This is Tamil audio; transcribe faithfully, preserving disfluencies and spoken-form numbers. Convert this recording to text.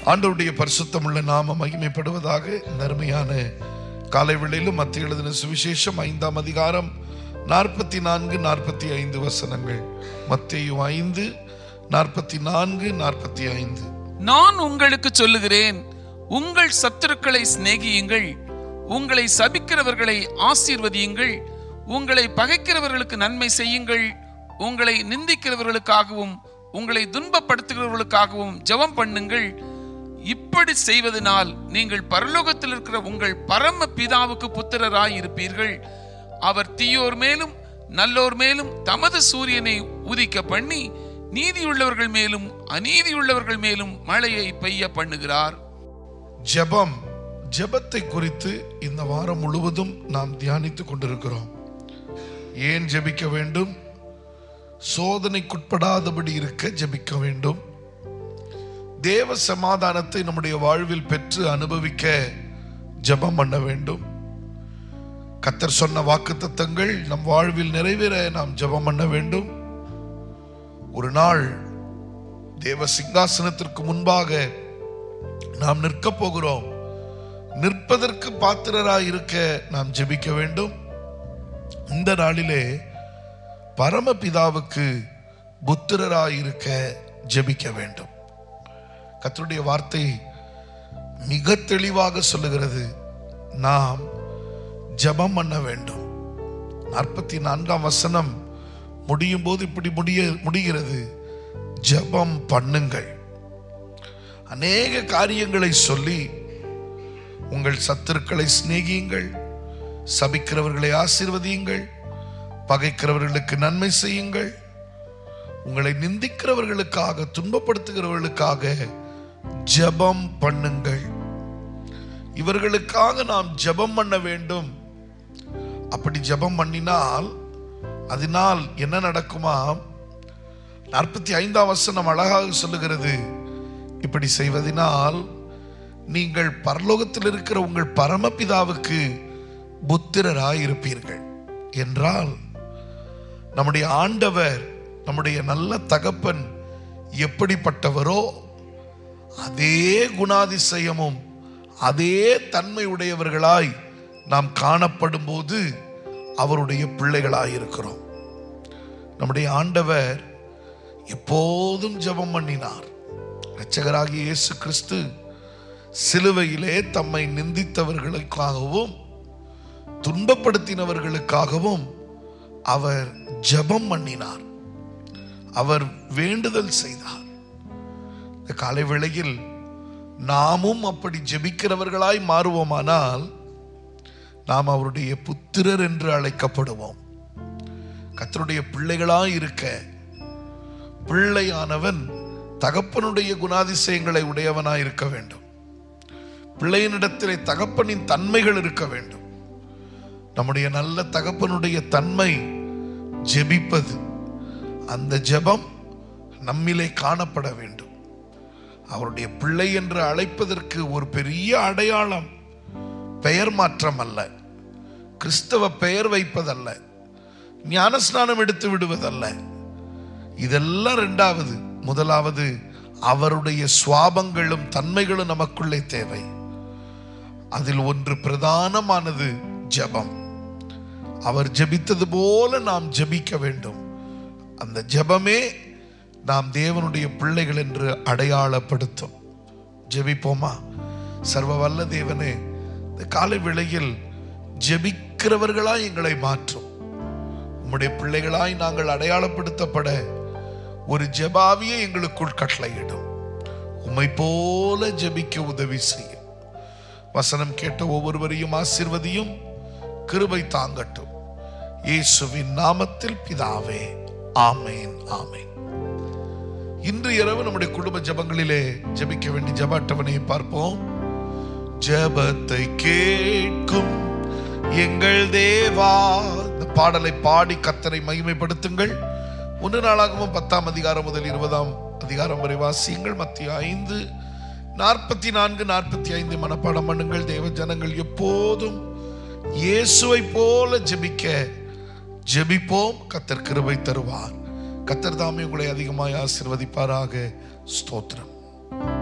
ஆண்டவருடைய பரிசுத்தமுள்ள நாம மகிமைப்படுவதாக. இந்த அருமையான காலை வேளையிலும் மத்திய எழுதின சுவிசேஷம் ஐந்தாம் அதிகாரம் நாற்பத்தி நான்கு நாற்பத்தி ஐந்து வசனங்கள். மத்தேயு ஐந்து நாற்பத்தி நான்கு நாற்பத்தி ஐந்து. நான் உங்களுக்கு சொல்லுகிறேன், உங்கள் சத்துருக்களை சிநேகியுங்கள், உங்களை சபிக்கிறவர்களை ஆசீர்வதியுங்கள், உங்களை பகைக்கிறவர்களுக்கு நன்மை செய்யுங்கள், உங்களை நிந்திக்கிறவர்களுக்காகவும் உங்களை துன்பப்படுத்துகிறவர்களுக்காகவும் ஜெபம் பண்ணுங்கள். இப்படி செய்வதனால் நீங்கள் பரலோகத்தில் இருக்கிற உங்கள் பரம பிதாவுக்கு புத்திரராய் இருப்பீர்கள். அவர் தீயோர் மேலும் நல்லோர் மேலும் தமது சூரியனை உதிக்க பண்ணி நீதியுள்ளவர்கள் மேலும் அநீதியுள்ளவர்கள் மேலும் மழையை பெய்ய பண்ணுகிறார். ஜெபம், ஜெபத்தை குறித்து இந்த வாரம் முழுவதும் நாம் தியானித்துக் கொண்டிருக்கிறோம். ஏன் ஜெபிக்க வேண்டும்? சோதனைக்குட்படாதபடி இருக்க ஜெபிக்க வேண்டும். தேவ சமாதானத்தை நம்முடைய வாழ்வில் பெற்று அனுபவிக்க ஜெபம் பண்ண வேண்டும். கர்த்தர் சொன்ன வாக்குத்தத்தங்கள் நம் வாழ்வில் நிறைவேற நாம் ஜெபம் பண்ண வேண்டும். ஒரு நாள் தேவ சிங்காசனத்திற்கு முன்பாக நாம் நிற்க போகிறோம். நிற்பதற்கு பாத்திரராய் இருக்க நாம் ஜெபிக்க வேண்டும். இந்த நாளிலே பரமபிதாவுக்கு புத்திரராய் இருக்க ஜெபிக்க வேண்டும். கர்த்தருடைய வார்த்தை மிக தெளிவாக சொல்லுகிறது, நாம் ஜெபம் பண்ண வேண்டும். நாற்பத்தி நான்காம் வசனம் முடியும் போது இப்படி முடிய முடிகிறது, ஜெபம் பண்ணுங்கள். அநேக காரியங்களை சொல்லி, உங்கள் சத்துருக்களை சிநேகியுங்கள், சபிக்கிறவர்களை ஆசீர்வதியுங்கள், பகைக்கிறவர்களுக்கு நன்மை செய்யுங்கள், உங்களை நிந்திக்கிறவர்களுக்காக துன்பப்படுத்துகிறவர்களுக்காக ஜெபம் பண்ணுங்கள். இவர்களுக்காக நாம் ஜெபம் பண்ண வேண்டும். அப்படி ஜெபம் பண்ணினால் அதனால் என்ன நடக்குமா? நாற்பத்தி ஐந்தாம் வசனம் அழகாக சொல்லுகிறது, இப்படி செய்வதனால் நீங்கள் பரலோகத்தில் இருக்கிற உங்கள் பரமபிதாவுக்கு புத்திரராய் இருப்பீர்கள். என்றால் நம்முடைய ஆண்டவர், நம்முடைய நல்ல தகப்பன் எப்படிப்பட்டவரோ அதே குணாதிசயமும் அதே தன்மை உடையவர்களாய் நாம் காணப்படும் போது அவருடைய பிள்ளைகளாய் இருக்கிறோம். நம்முடைய ஆண்டவர் எப்போதும் ஜெபம் பண்ணினார். இரட்சகராகிய இயேசு கிறிஸ்து சிலுவையிலே தம்மை நிந்தித்தவர்களுக்காகவும் துன்பப்படுத்தினவர்களுக்காகவும் அவர் ஜெபம் பண்ணினார். அவர் வேண்டுதல் செய்தார். இந்த காலை வேளையில் நாமும் அப்படி ஜெபிக்கிறவர்களாய் மாறுவோமானால் நாம் அவருடைய புத்திரர் என்று அழைக்கப்படுவோம். கர்த்தருடைய பிள்ளைகளாய் இருக்க, பிள்ளையானவன் தகப்பனுடைய குணாதிசயங்களை உடையவனாய் இருக்க வேண்டும். பிள்ளையினிடத்திலே தகப்பனின் தன்மைகள் இருக்க வேண்டும். நம்முடைய நல்ல தகப்பனுடைய தன்மை ஜெபிப்பது. அந்த ஜெபம் நம்மிலே காணப்பட வேண்டும். அவருடைய பிள்ளை என்று அழைப்பதற்கு ஒரு பெரிய அடையாளம் பெயர் மாற்றம் அல்ல, கிறிஸ்தவ பெயர் வைப்பதல்ல, ஞானஸ்நானம் எடுத்து விடுவதல்ல. இதெல்லாம் இரண்டாவது. முதலாவது, அவருடைய சுவாபங்களும் தன்மைகளும் நமக்குள்ளே தேவை. அதில் ஒன்று பிரதானமானது ஜெபம். அவர் ஜெபித்தது போல நாம் ஜெபிக்க வேண்டும். அந்த ஜெபமே நாம் தேவனுடைய பிள்ளைகள் என்று அடையாளப்படுத்தும். ஜெபிப்போமா? சர்வ வல்ல தேவனே, இந்த காலை வேளையில் ஜெபிக்கிறவர்களாய் எங்களை மாற்றும். உம்முடைய பிள்ளைகளாய் நாங்கள் அடையாளப்படுத்தப்பட ஒரு ஜெபாவியை எங்களுக்குள் கட்டளையிடும். உம்மை போல ஜெபிக்க உதவி செய்யும். வசனம் கேட்ட ஒவ்வொருவரையும் ஆசீர்வதியும், கிருபை தாங்கட்டும். இயேசுவின் நாமத்தில் பிதாவே, ஆமேன், ஆமேன். இன்று இரவு நம்முடைய குடும்ப ஜெபங்களிலே ஜெபிக்க வேண்டிய ஜெப அட்டவணையை பார்ப்போம். ஜெபத்தை கேட்கும் எங்கள் தேவா. இந்த பாடலை பாடி கர்த்தரை மகிமைப்படுத்துங்கள். ஒன்று நாளாகவும் பத்தாம் அதிகாரம் முதல் இருபதாம் அதிகாரம் வரை வாசியுங்கள். மத்திய ஐந்து நாற்பத்தி நான்கு நாற்பத்தி ஐந்து மனப்பாடம் பண்ணுங்கள். தேவ ஜனங்கள் எப்போதும் இயேசுவை போல ஜெபிக்க ஜெபிப்போம். கர்த்தர் கிருபை தருவார். கர்த்தர் தாமே உங்களை அதிகமாய் ஆசீர்வதிப்பாராக. ஸ்தோத்திரம்.